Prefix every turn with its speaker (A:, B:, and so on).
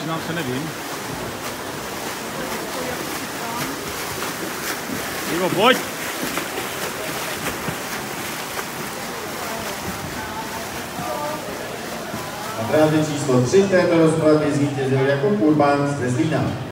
A: přiznám se, nevím. Ivo, pojď!
B: Na trávě číslo 3 této rozpravy zvítězil Jakub Urban z Teslína.